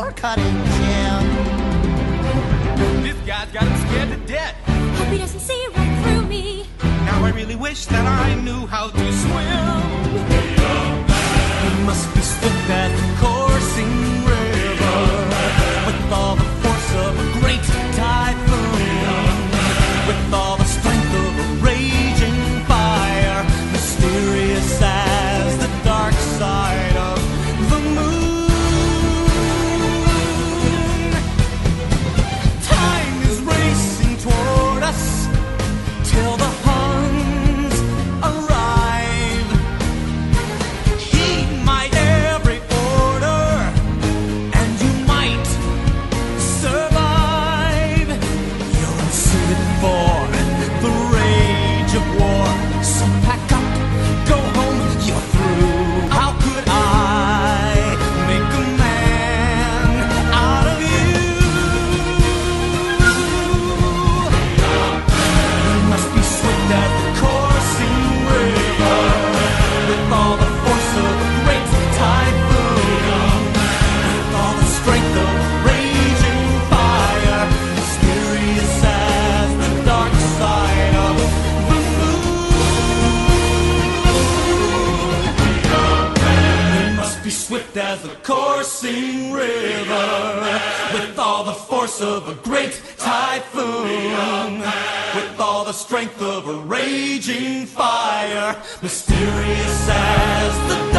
floor-cutting gym. This guy's got him scared to death. Hope he doesn't see right through me. Now I really wish that I knew how to swim. He must be swift as the coursing river, with all the force of a great typhoon, with all the strength of a raging fire, mysterious as the dark side of the moon. Time is racing toward us till the Huns arrive. Heed my every order, and you might survive. You're unsuited for the rage of war, so pack up, go home, you're through. How could I make a man out of you? You must be swift as the coursing river, with all the force of a great typhoon, with all the strength of a raging fire, mysterious as the dark side of the moon. You must be swift as the coursing river, with all the force of a great typhoon, with all the strength of a raging fire, mysterious as the